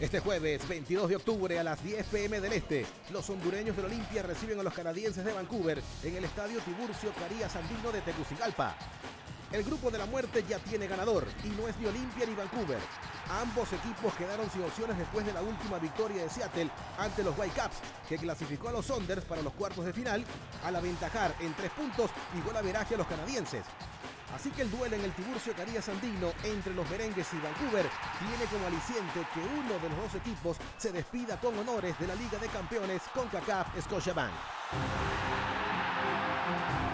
Este jueves, 22 de octubre a las 10 p.m. del Este, los hondureños del Olimpia reciben a los canadienses de Vancouver en el estadio Tiburcio Carías Andino de Tegucigalpa. El grupo de la muerte ya tiene ganador y no es ni Olimpia ni Vancouver. Ambos equipos quedaron sin opciones después de la última victoria de Seattle ante los Whitecaps, que clasificó a los Sounders para los cuartos de final al aventajar en 3 puntos y golaveraje a los canadienses. Así que el duelo en el Tiburcio Carías Andino entre los merengues y Vancouver tiene como aliciente que uno de los dos equipos se despida con honores de la Liga de Campeones CONCACAF Scotiabank.